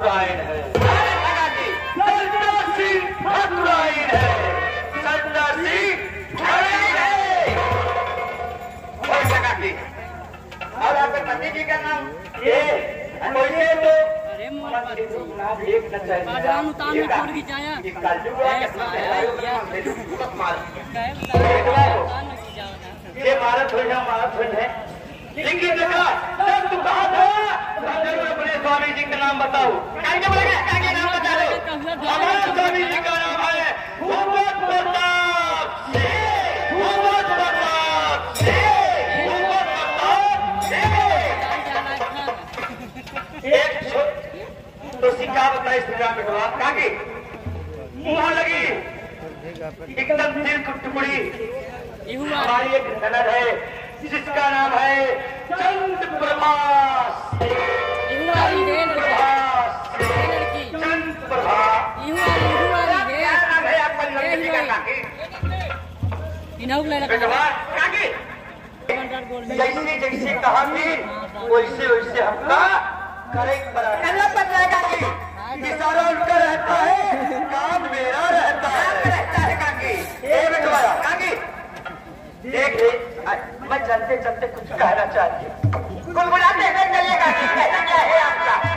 ठाकुरायन है, संजय सिंह ठाकुरायन है, संजय सिंह ठाकुरायन है। और लगा की और आपके पति जी का नाम ये कोई तो एक न चाहिए बाजार उतार में छोड़ की जाया ये कलजुआ के साथ है मार ये भारत हो है लेकिन देखा जब तू कहा था जरूर अपने स्वामी जी का नाम बताओ क्या नाम बता दो। हमारे स्वामी जी का नाम है भूपत प्रताप सिंह, भूपत प्रताप सिंह, भूपत प्रताप सिंह। एक तो सिक्का बताइए श्रीराम बिटवा काकी मुँह लगी एकदम दिल की टुकड़ी। हमारी एक ननद है जिसका नाम है चंद प्रभास, चंद प्रभास। क्या नाम है आपका लड़के का काकी? काकी जैसे जैसे कहा थी वैसे वैसे हमका करेक्ट करना पड़ता है काकी। इशारा उनका रहता है, काम मेरा रहता है काकी। ये बिटवाया काकी देख मैं चलते चलते कुछ कहना चाहती हूँ। गुनगुनाते हुए चलिएगा, कहना क्या है आपका?